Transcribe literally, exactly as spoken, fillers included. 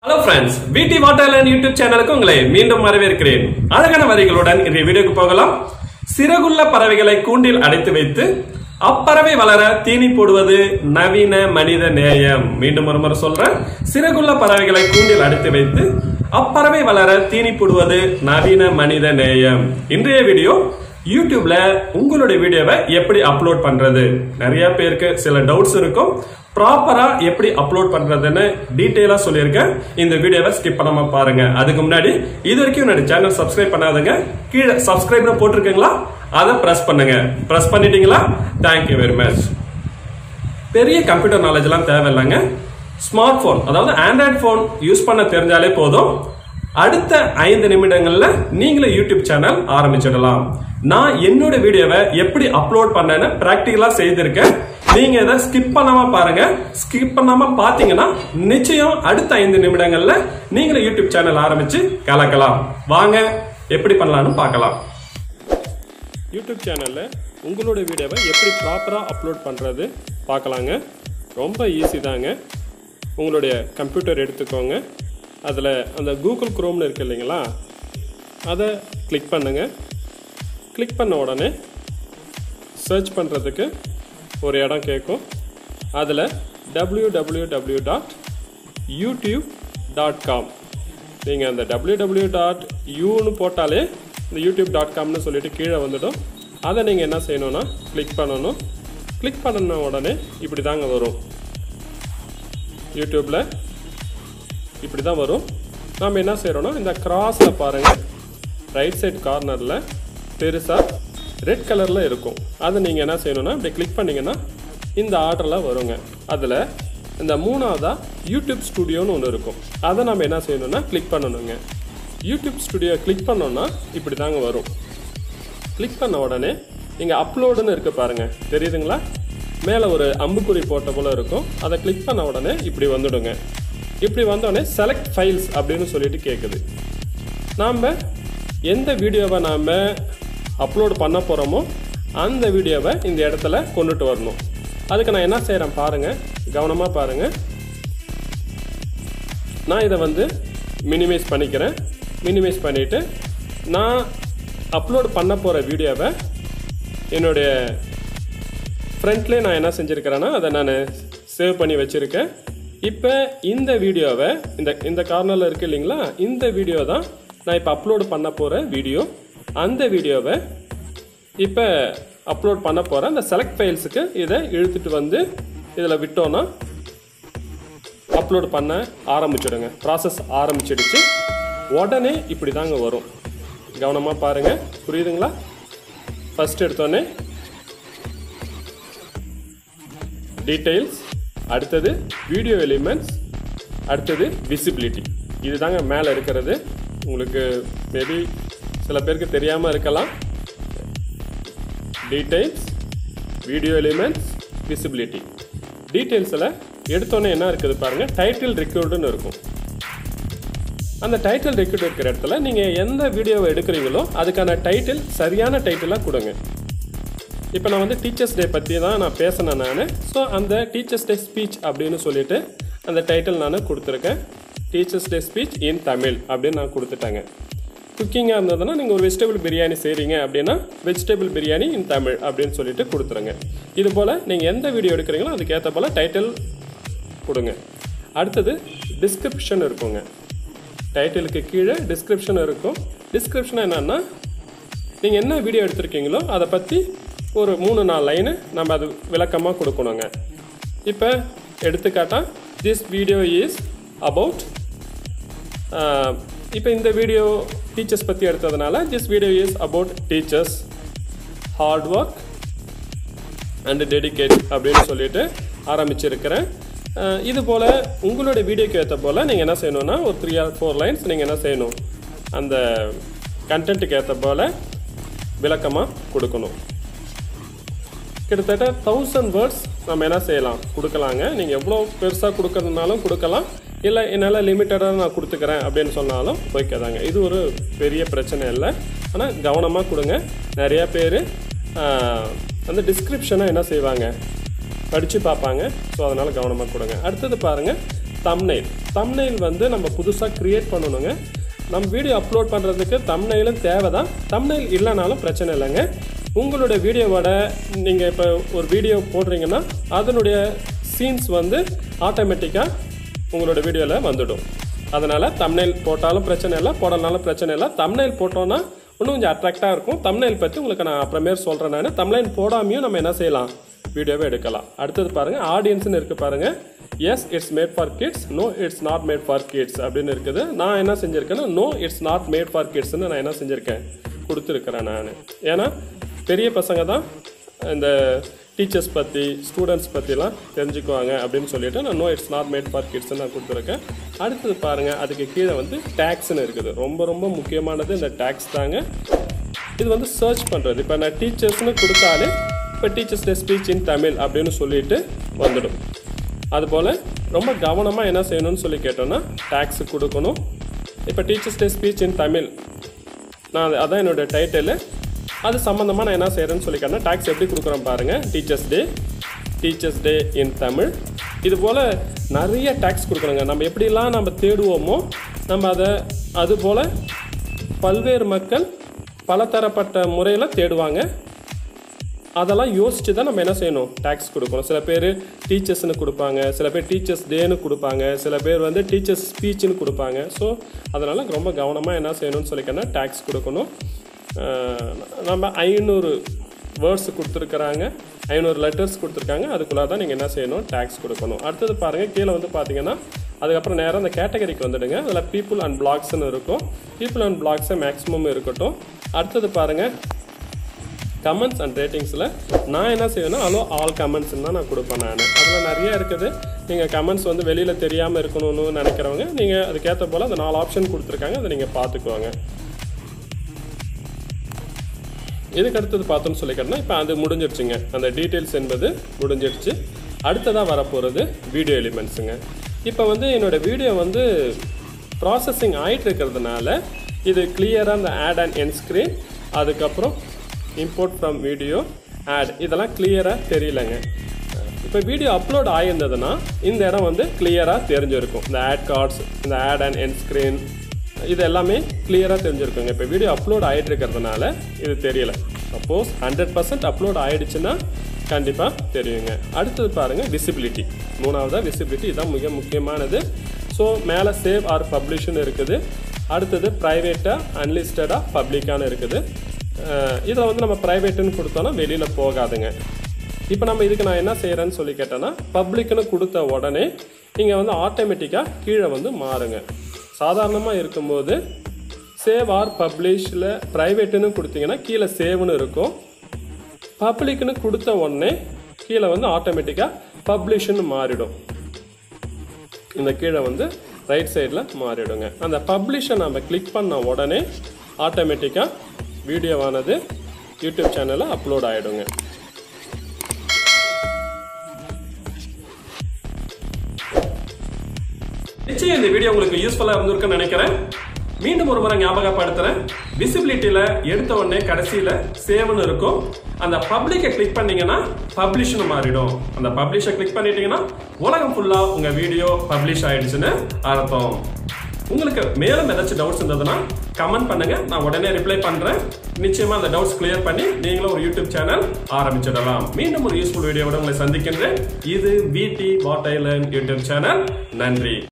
Hello friends, V T Waterland YouTube சேனலுக்கு உங்களை மீண்டும் வரவேற்கிறேன். அழகான வரிகளுடன் இந்த வீடியோக்கு போகலாம். சிறகுள்ள பறவைகளை கூண்டில் அடைத்து வைத்து அப்பறவை வளர தீனி போடுவது நவீன மனித நேயம். மீண்டும் ஒரு முறை சொல்றேன். சிறகுள்ள பறவைகளை கூண்டில் அடைத்து வைத்து அப்பறவை வளர தீனி போடுவது நவீன மனித நேயம். இன்றைய வீடியோ யூடியூப்ல உங்களுடைய வீடியோவை எப்படி அப்லோட் பண்றது? நிறைய பேருக்கு சில டவுட்ஸ் இருக்கும். ப்ராப்பரா எப்படி அப்லோட் பண்றதுன்னு டீடைலா சொல்லியிருக்கேன். இந்த வீடியோவை ஸ்கிப் பண்ணாம பாருங்க. அதுக்கு முன்னாடி இது வரைக்கும் என்னோட சேனல் சப்ஸ்கிரைப் பண்ணாதங்க, கீழே சப்ஸ்கிரைப்னு போட்டிருக்கீங்களா, அதை பிரஸ் பண்ணுங்க. பிரஸ் பண்ணிட்டீங்களா? Thank you very much. பெரிய கம்ப்யூட்டர் நாலேஜ் எல்லாம் தேவையில்லைங்க. ஸ்மார்ட் போன், அதாவது ஆண்ட்ராய்டு போன் யூஸ் பண்ண தெரிஞ்சாலே போதும். அடுத்த ஐந்து நிமிடங்கள்ல நீங்களே யூடியூப் சேனல் ஆரம்பிச்சிடலாம். நான் என்னோட வீடியோவை எப்படி அப்லோட் பண்ணேன்னு பிராக்டிகலா செய்திருக்கேன். நீங்க இதை ஸ்கிப் பண்ணாம பாருங்க. ஸ்கிப் பண்ணாம பாத்தீங்கன்னா நிச்சயம் அடுத்த ஐந்து நிமிடங்கள்ல நீங்களே யூடியூப் சேனல் ஆரம்பிச்சு கலக்கலாம். வாங்க எப்படி பண்ணலாம்னு பார்க்கலாம். யூடியூப் சேனல்ல உங்களோட வீடியோவை எப்படி ப்ராப்பரா அப்லோட் பண்றது பார்க்கலாங்க. ரொம்ப ஈஸி தாங்க. உங்களுடைய கம்ப்யூட்டர் எடுத்துக்கோங்க. அதில் அந்த கூகுள் குரோம்னு இருக்கு இல்லைங்களா, அதை கிளிக் பண்ணுங்க. கிளிக் பண்ண உடனே சர்ச் பண்ணுறதுக்கு ஒரு இடம் கேட்கும். அதில் W W W dot YouTube dot com நீங்கள் அந்த டபிள்யூ டபிள்யூ டாட் யூன்னு போட்டாலே இந்த யூடியூப் டாட் காம்னு சொல்லிட்டு கீழே வந்துடும். அதை நீங்கள் என்ன செய்யணும்னா கிளிக் பண்ணணும். கிளிக் பண்ண உடனே இப்படி தாங்க வரும். யூடியூப்பில் இப்படி தான் வரும். நாம் என்ன செய்கிறோன்னா இந்த கிராஸில் பாருங்கள், ரைட் சைட் கார்னரில் பெருசாக ரெட் கலரில் இருக்கும். அதை நீங்கள் என்ன செய்யணும்னா இப்படி கிளிக் பண்ணிங்கன்னா இந்த ஆர்டரில் வருங்க. அதில் இந்த மூணாவதாக யூடியூப் ஸ்டுடியோன்னு ஒன்று இருக்கும். அதை நம்ம என்ன செய்யணும்னா கிளிக் பண்ணணுங்க. யூடியூப் ஸ்டுடியோ கிளிக் பண்ணோன்னா இப்படி தாங்க வரும். கிளிக் பண்ண உடனே இங்கே அப்லோடுன்னு இருக்குது பாருங்கள், தெரியுதுங்களா? மேலே ஒரு அம்புக்குறி போட்ட போல் இருக்கும். அதை கிளிக் பண்ண உடனே இப்படி வந்துடுங்க. இப்படி வந்தோடனே செலக்ட் ஃபைல்ஸ் அப்படின்னு சொல்லிட்டு கேட்குது. நாம் எந்த வீடியோவை நாம் அப்லோடு பண்ண போகிறோமோ அந்த வீடியோவை இந்த இடத்துல கொண்டுட்டு வரணும். அதுக்கு நான் என்ன செய்கிறேன் பாருங்கள், கவனமாக பாருங்கள். நான் இதை வந்து மினிமைஸ் பண்ணிக்கிறேன். மினிமைஸ் பண்ணிவிட்டு நான் அப்லோடு பண்ண போகிற வீடியோவை என்னுடைய ஃப்ரண்ட்லேயே நான் என்ன செஞ்சுருக்கிறேன்னா அதை நான் சேவ் பண்ணி வச்சுருக்கேன். இப்போ இந்த வீடியோவை இந்த இந்த கார்னரில் இருக்குது இல்லைங்களா, இந்த வீடியோ தான் நான் இப்போ அப்லோடு பண்ண போகிற வீடியோ. அந்த வீடியோவை இப்போ அப்லோட் பண்ண போகிறேன். அந்த செலக்ட் ஃபைல்ஸுக்கு இதை இழுத்துட்டு வந்து இதில் விட்டோன்னா அப்லோடு பண்ண ஆரம்பிச்சிடுங்க. ப்ராசஸ் ஆரம்பிச்சிடுச்சு. உடனே இப்படி தாங்க வரும். கவனமாக பாருங்கள், புரியுதுங்களா? ஃபஸ்ட் எடுத்தோடனே டீட்டெயில்ஸ், அடுத்தது வீடியோ எலிமெண்ட்ஸ், அடுத்தது விசிபிலிட்டி. இது தாங்க மேலே இருக்கிறது. உங்களுக்கு மேபி சில பேருக்கு தெரியாமல் இருக்கலாம். Details, video elements, visibility. டீட்டெயில்ஸில் எடுத்தோன்னே என்ன இருக்குது பாருங்கள், டைட்டில் ரெக்கார்டுன்னு இருக்கும். அந்த டைட்டில் ரெக்கார்டு இருக்கிற இடத்துல நீங்கள் எந்த வீடியோவை எடுக்கிறீங்களோ அதுக்கான டைட்டில் சரியான டைட்டிலாக கொடுங்க. இப்போ நான் வந்து டீச்சர்ஸ் டே பற்றி தான் நான் பேசினேன் நான். ஸோ அந்த டீச்சர்ஸ் டே ஸ்பீச் அப்படின்னு சொல்லிட்டு அந்த டைட்டில் நான் கொடுத்துருக்கேன். Teachers day speech in Tamil அப்படின்னு நான் கொடுத்துட்டேங்க. குக்கிங்காக இருந்ததுன்னா நீங்கள் ஒரு வெஜிடபிள் பிரியாணி செய்கிறீங்க அப்படின்னா வெஜிடபிள் பிரியாணி இன் தமிழ் அப்படின்னு சொல்லிட்டு கொடுத்துருங்க. இது போல் நீங்கள் எந்த வீடியோ எடுக்கிறீங்களோ அதுக்கேற்ற போல் டைட்டில் கொடுங்க. அடுத்தது டிஸ்கிரிப்ஷன் இருக்குங்க. டைட்டிலுக்கு கீழே டிஸ்கிரிப்ஷன் இருக்கும். டிஸ்கிரிப்ஷன் என்னன்னா நீங்கள் என்ன வீடியோ எடுத்திருக்கீங்களோ அதை பற்றி ஒரு மூணு நாலு லைனு நம்ம அது விளக்கமாக கொடுக்கணுங்க. இப்போ எடுத்துக்காட்டால் திஸ் வீடியோ இஸ் அபவுட், இப்போ இந்த வீடியோ டீச்சர்ஸ் பற்றி எடுத்ததுனால this video is about teachers, hard work and dedicate அப்படின்னு சொல்லிட்டு ஆரம்பிச்சிருக்கிறேன். இது போல் உங்களுடைய வீடியோக்கு ஏற்ற போல் நீங்கள் என்ன செய்யணும்னா ஒரு த்ரீ ஆர் ஃபோர் லைன்ஸ் நீங்கள் என்ன செய்யணும், அந்த கண்டென்ட்டுக்கு ஏற்ற போல் விளக்கமாக கொடுக்கணும். கிட்டத்தட்ட தௌசண்ட் வேர்ட்ஸ் நம்ம என்ன செய்யலாம், கொடுக்கலாங்க. நீங்கள் எவ்வளோ பெருசாக கொடுக்கறதுனாலும் கொடுக்கலாம், இல்லை என்னால் லிமிட்டடாக நான் கொடுத்துக்கிறேன் அப்படின்னு சொன்னாலும் ஓகேதாங்க. இது ஒரு பெரிய பிரச்சனை இல்லை. ஆனால் கவனமாக கொடுங்க. நிறையா பேர் அந்த டிஸ்கிரிப்ஷனை என்ன செய்வாங்க, படித்து பார்ப்பாங்க. ஸோ அதனால் கவனமாக கொடுங்க. அடுத்தது பாருங்கள், தம்ப்நெயில். தம்ப்நெயில் வந்து நம்ம புதுசா கிரியேட் பண்ணனுங்க. நம்ம வீடியோ அப்லோட் பண்றதுக்கு தம்ப்நெயிலும் தேவைதான். தம்ப்நெயில் இல்லனாலும் பிரச்சனை இல்லைங்க. உங்களுடைய வீடியோவோட நீங்க இப்ப ஒரு வீடியோ போடுறீங்கன்னா அதனுடைய சீன்ஸ் வந்து ஆட்டோமேட்டிக்கா உங்களோட வீடியோல வந்துடும். அதனால தம்ப்நெயில் போட்டாலும் பிரச்சனை இல்லை, போடலனாலும் பிரச்சனை இல்லை. தம்ப்நெயில் போட்டோம்னா இன்னும் கொஞ்சம் அட்ராக்டா இருக்கும். தம்ப்நெயில் பத்தி உங்களுக்கு நான் அப்புறமே சொல்றேன். நான் தம்ப்நெயில் போடாமையும் நம்ம என்ன செய்யலாம், வீடியோவை எடுக்கலாம். அடுத்தது பாருங்க, ஆடியன்ஸ்னு இருக்கு பாருங்க. Yes it's made for kids, no it's not made for kids அப்படின்னு இருக்குது. நான் என்ன செஞ்சிருக்கேன்னா no it's not made for கிட்ஸ்ன்னு நான் என்ன செஞ்சிருக்கேன், கொடுத்துருக்கிறேன் நான். ஏன்னா பெரிய பசங்க தான் இந்த டீச்சர்ஸ் பற்றி ஸ்டூடெண்ட்ஸ் பற்றிலாம் தெரிஞ்சுக்குவாங்க அப்படின்னு சொல்லிட்டு நான் no it's not made for கிட்ஸ்ன்னு நான் கொடுத்துருக்கேன். அடுத்தது பாருங்கள், அதுக்கு கீழே வந்து டேக்ஸ்ன்னு இருக்குது. ரொம்ப ரொம்ப முக்கியமானது இந்த டேக்ஸ் தாங்க. இது வந்து சர்ச் பண்ணுறது. இப்போ நான் டீச்சர்ஸ்னு கொடுத்தாலே இப்போ teachers day speech in Tamil அப்படின்னு சொல்லிட்டு வந்துடும். அதுபோல் ரொம்ப கவனமாக என்ன செய்யணும்னு சொல்லி கேட்டோன்னா டேக்ஸ் கொடுக்கணும். இப்போ teachers day speech in Tamil நான் அதான் என்னோடய டைட்டிலு. அது சம்மந்தமாக நான் என்ன செய்கிறேன்னு சொல்லிக்கிறேன்னா டேக்ஸ் எப்படி கொடுக்குறேன் பாருங்கள். Teachers day, teachers day in Tamil, இது போல் நிறைய டேக்ஸ் கொடுக்குறோங்க. நம்ம எப்படிலாம் நம்ம தேடுவோமோ நம்ம அதை அதுபோல் பல்வேறு மக்கள் பலதரப்பட்ட முறையில் தேடுவாங்க. அதெல்லாம் யோசிச்சு தான் நம்ம என்ன செய்யணும், டேக்ஸ் கொடுக்கணும். சில பேர் டீச்சர்ஸ்னு கொடுப்பாங்க, சில பேர் டீச்சர்ஸ் டேன்னு கொடுப்பாங்க, சில பேர் வந்து டீச்சர்ஸ் ஸ்பீச்சுன்னு கொடுப்பாங்க. ஸோ அதனால் ரொம்ப கவனமாக என்ன செய்யணும்னு சொல்லிக்கன்னா டேக்ஸ் கொடுக்கணும். நம்ம ஐநூறு வேர்ட்ஸ் கொடுத்துருக்குறாங்க, ஐநூறு லெட்டர்ஸ் கொடுத்துருக்காங்க. அதுக்குள்ளே தான் நீங்கள் என்ன செய்யணும், டேக்ஸ் கொடுக்கணும். அடுத்தது பாருங்கள், கீழே வந்து பார்த்தீங்கன்னா அதுக்கப்புறம் நேரம் அந்த கேட்டகரிக்கு வந்துடுங்க. அதில் பீப்புள் அண்ட் பிளாக்ஸ்ன்னு இருக்கும். பீப்புள் அண்ட் பிளாக்ஸை மேக்ஸிமம் இருக்கட்டும். அடுத்தது பாருங்கள், கமெண்ட்ஸ் அண்ட் ரேட்டிங்ஸில் நான் என்ன செய்வேன்னா அலோ ஆல் கமெண்ட்ஸ்ன்னு தான் நான் கொடுப்பேன் நான். அதில் நிறைய இருக்குது. நீங்கள் கமெண்ட்ஸ் வந்து வெளியில் தெரியாமல் இருக்கணும்னு நினைக்கிறவங்க நீங்கள் அதுக்கேற்ற போல் அந்த நாலு ஆப்ஷன் கொடுத்துருக்காங்க, அதை நீங்கள் பார்த்துக்குவாங்க. இதுக்கு அடுத்தது பார்த்தோன்னு சொல்லிக்கிறேன்னா இப்போ அது முடிஞ்சிடுச்சுங்க. அந்த டீட்டெயில்ஸ் என்பது முடிஞ்சிடுச்சு. அடுத்ததாக வரப்போகிறது வீடியோ எலிமெண்ட்ஸுங்க. இப்போ வந்து என்னோடய வீடியோ வந்து ப்ராசஸிங் ஆகிட்டு இருக்கிறதுனால இது கிளியராக இந்த ஆட் அண்ட் எண்ட் ஸ்க்ரீன், அதுக்கப்புறம் இம்போர்ட் ஃப்ரம் வீடியோ, ஆட், இதெல்லாம் கிளியராக தெரியலைங்க. இப்போ வீடியோ அப்லோட் ஆகியிருந்ததுன்னா இந்த இடம் வந்து கிளியராக தெரிஞ்சிருக்கும். இந்த ஆட் கார்ட்ஸ், இந்த ஆட் அண்ட் எண்ட் ஸ்க்ரீன், இது எல்லாமே கிளியராக தெரிஞ்சிருக்குங்க. இப்போ வீடியோ அப்லோட் ஆகிட்டு இருக்கிறதுனால இது தெரியலை. சப்போஸ் ஹண்ட்ரட் பர்சன்ட் அப்லோட் ஆகிடுச்சுன்னா கண்டிப்பாக தெரியுங்க. அடுத்தது பாருங்கள், விசிபிலிட்டி. மூணாவதாக விசிபிலிட்டி, இதுதான் மிக முக்கியமானது. ஸோ மேலே சேவ் ஆர் பப்ளிஷ்னு இருக்குது. அடுத்தது ப்ரைவேட்டாக, அன்லிஸ்டடாக, பப்ளிக்கானு இருக்குது. இதில் வந்து நம்ம ப்ரைவேட்டுன்னு கொடுத்தோன்னா வெளியில் போகாதுங்க. இப்போ நம்ம இதுக்கு நான் என்ன செய்கிறேன்னு சொல்லி கேட்டேன்னா பப்ளிக்னு கொடுத்த உடனே இங்கே வந்து ஆட்டோமேட்டிக்காக கீழே வந்து மாறுங்க. சாதாரணமாக இருக்கும்போது சேவ் ஆர் பப்ளிஷில் ப்ரைவேட்டுன்னு கொடுத்தீங்கன்னா கீழே சேவ்னு இருக்கும். பப்ளிக்னு கொடுத்த உடனே கீழே வந்து ஆட்டோமேட்டிக்காக பப்ளிஷ்னு மாறிடும். இந்த கீழே வந்து ரைட் சைடில் மாறிடுங்க. அந்த பப்ளிஷை நம்ம கிளிக் பண்ண உடனே ஆட்டோமேட்டிக்காக வீடியோவானது யூடியூப் சேனலில் அப்லோட் ஆகிடுங்க. நிச்சயம் இந்த வீடியோ உங்களுக்கு யூஸ்ஃபுல்லா இருந்திருக்குன்னு நினைக்கிறேன். மீண்டும் ஒரு முறை ஞாபகப்படுத்துறேன். விசிபிலிட்டியில எடுத்த உடனே கடைசியில சேவ்னு இருக்கும். அந்த பப்ளிக்கை கிளிக் பண்ணீங்கன்னா பப்ளிஷ்னு மாறிடும். அந்த பப்ளிஷை கிளிக் பண்ணிட்டீங்கன்னா உலகம் ஃபுல்லா உங்க வீடியோ பப்ளிஷ் ஆயிடுச்சுன்னு அர்த்தம். உங்களுக்கு மேலும் ஏதாச்சும் டவுட்ஸ் இருந்ததுன்னா கமெண்ட் பண்ணுங்க, நான் உடனே ரிப்ளை பண்றேன். நிச்சயமா அந்த டவுட்ஸ் கிளியர் பண்ணி நீங்களும் ஒரு யூடியூப் சேனல் ஆரம்பிச்சிடலாம். மீண்டும் ஒரு யூஸ்ஃபுல் வீடியோவோட உங்களை சந்திக்கின்றேன். இது விடி what I learn YouTube channel. நன்றி.